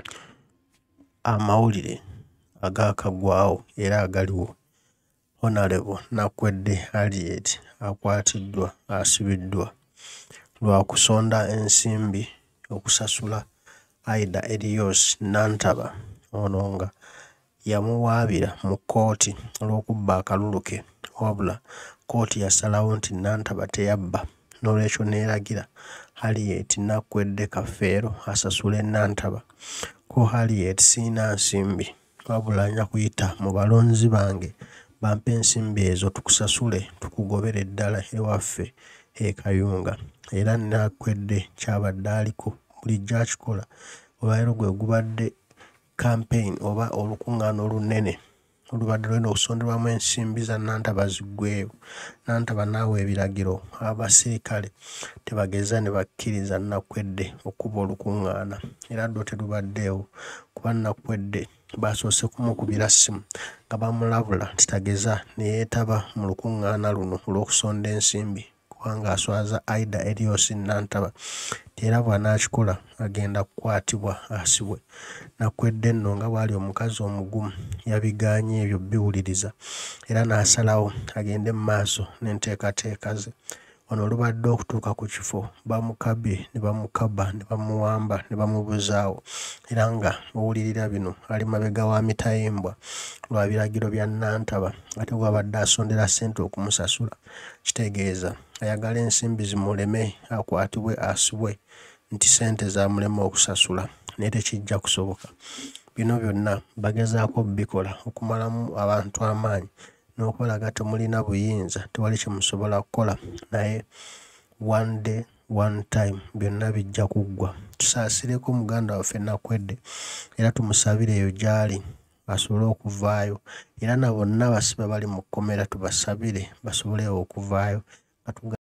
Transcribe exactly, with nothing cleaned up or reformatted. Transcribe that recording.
amawulire agakagwawo era agaliwo. Honorable Nakwede Hariet akwatiddwa asibiddwa lwa kusonda ensimbi okusasula Aida Elios Nantaba ono nga yamuwaabira mu kkooti olw'okubba akalulu ke, wabula kkooti yasalawo nti Nantaba teyabba, n'olwekyo neeragira Hariet Nakwede Kafeero asasule Nantaba. Ko Hariet siina nsimbi wabula nja kuyita mu balonzi bange bampe ensimbi ezo tukusasule tukugobere ddala ewaffe e Kayunga. Era Nakwede kyabadde aliko bulijjo akikola olwaleero gwe gubadde campaign oba olukuŋŋaana olunene olubadde lwenda okusonderwamu ensimbi za Nantaba ziggweyo. Nantaba naawe ebiragiro abasirikale tebageza ne bakkiriza Nakwede okuba olukuŋŋaana, era ddwo terubaddeewo kuba Nakwede basoose kumukubira ssimu nga bamulabula nti tageza ne yeetaba mu lukuŋŋaana luno olw'okusonda ensimbi kubanga aswaza Aida Elios Nantaba. Era bw'anaakikola agenda kukwatibwa asibwe. Nakwede nno nga bw'ali omukazi omugumu yabigaanye ebyo biwuliriza era n'asalawo agende mu maaso n'enteekateeka ze. Ono olubadde okutuuka ku kifo bamukabye ne bamukaba ne bamuwamba ne bamubuzaawo, era nga owulirira bino ali mabega wa mitayimbwa lwa biragiro bya Nantaba ate bw'abadde asondera ssente okumusasula. Kitegeeza ayagala ensimbi zimuleme akwatibwe asibwe nti ssente zaamulema okusasula, naye tekijja kusoboka. Bino byonna bagezaako bikola okumalamu abantu amaanyi n'okulaga temulina buyinza, tewali kye musobola kukola, naye one day one time byonna bijja kuggwa. Tusaasireko muganda waffe Nakwede era tumusabire eyo gy'ali asobole okuvaayo, era na bonna basibe bali mu kkomera tubasabire basobole okuvaayo.